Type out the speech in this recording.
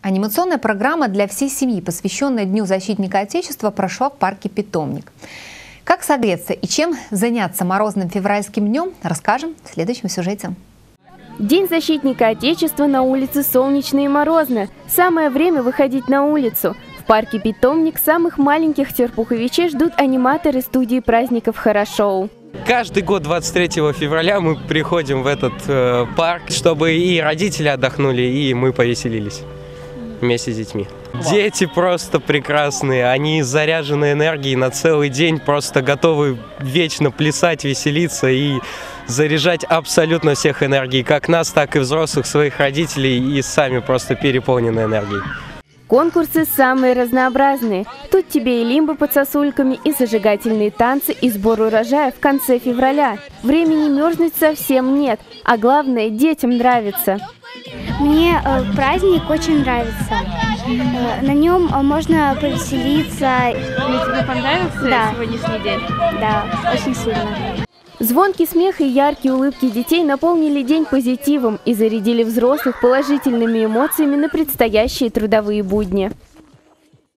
Анимационная программа для всей семьи, посвященная Дню защитника Отечества, прошла в парке «Питомник». Как согреться и чем заняться морозным февральским днем, расскажем в следующем сюжете. День защитника Отечества, на улице солнечно и морозно. Самое время выходить на улицу. В парке «Питомник» самых маленьких терпуховичей ждут аниматоры студии праздников «Хорошоу». Каждый год 23 февраля мы приходим в этот парк, чтобы и родители отдохнули, и мы повеселились вместе с детьми. Дети просто прекрасные, они заряжены энергией на целый день, просто готовы вечно плясать, веселиться и заряжать абсолютно всех энергией, как нас, так и взрослых, своих родителей, и сами просто переполнены энергией. Конкурсы самые разнообразные. Тут тебе и лимбы под сосульками, и зажигательные танцы, и сбор урожая в конце февраля. Времени мерзнуть совсем нет, а главное, детям нравится. Мне праздник очень нравится. На нем можно повеселиться. Тебе понравился сегодняшний день? Да, очень сильно. Звонкий смех и яркие улыбки детей наполнили день позитивом и зарядили взрослых положительными эмоциями на предстоящие трудовые будни.